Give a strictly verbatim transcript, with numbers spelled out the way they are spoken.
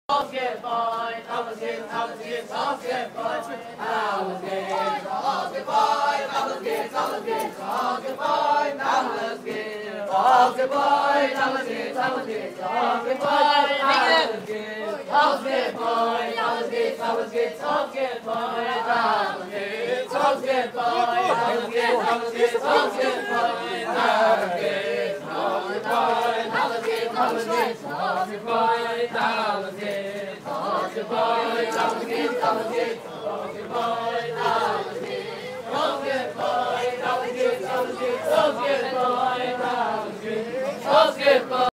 Basket boy, Thomas Gibbs, Thomas Gibbs, basket boy, Thomas Gibbs, basket boy, Thomas Gibbs, Thomas Gibbs, basket boy, Thomas Gibbs, basket boy, Thomas Gibbs, Thomas Gibbs, basket boy, Thomas Gibbs, basket boy, Thomas Gibbs, Thomas Gibbs, basket boy, Thomas Gibbs, basket boy, Thomas Gibbs, Thomas Gibbs, basket boy, Thomas Gibbs, basket boy, Thomas Gibbs, Thomas Gibbs, basket boy, Thomas Gibbs. Basket boy, Thomas Gibbs, Thomas Gibbs, basket boy, Thomas Gibbs, basket boy, Thomas Gibbs, Thomas Gibbs, basket boy, Thomas Gibbs, basket boy.